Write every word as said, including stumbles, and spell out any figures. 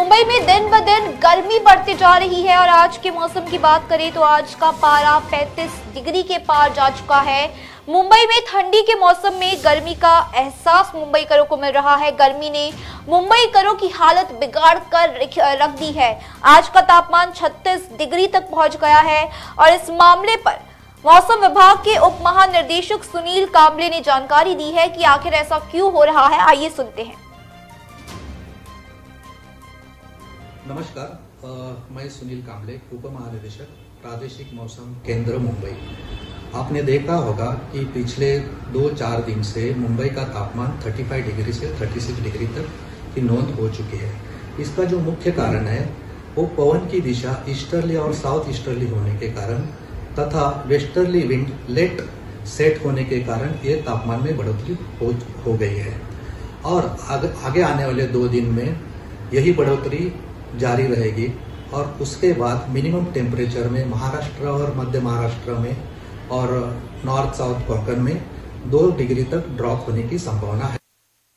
मुंबई में दिन ब दिन गर्मी बढ़ती जा रही है और आज के मौसम की बात करें तो आज का पारा पैंतीस डिग्री के पार जा चुका है। मुंबई में ठंडी के मौसम में गर्मी का एहसास मुंबईकरों को मिल रहा है। गर्मी ने मुंबईकरों की हालत बिगाड़ कर रख दी है। आज का तापमान छत्तीस डिग्री तक पहुंच गया है और इस मामले पर मौसम विभाग के उप महानिदेशक सुनील कांबले ने जानकारी दी है कि आखिर ऐसा क्यों हो रहा है। आइए सुनते हैं। नमस्कार, आ, मैं सुनील कांबले, उप महानिदेशक प्रादेशिक मौसम केंद्र मुंबई। आपने देखा होगा कि पिछले दो चार दिन से मुंबई का तापमान पैंतीस डिग्री से छत्तीस डिग्री तक की नोंद हो चुकी है। इसका जो मुख्य कारण है वो पवन की दिशा ईस्टर्ली और साउथ ईस्टर्ली होने के कारण तथा वेस्टर्ली विंड लेट सेट होने के कारण ये तापमान में बढ़ोतरी हो, हो गई है और आग, आगे आने वाले दो दिन में यही बढ़ोतरी जारी रहेगी और उसके बाद मिनिमम टेम्परेचर में महाराष्ट्र और मध्य महाराष्ट्र में और नॉर्थ साउथ कोंकण में दो डिग्री तक ड्रॉप होने की संभावना है।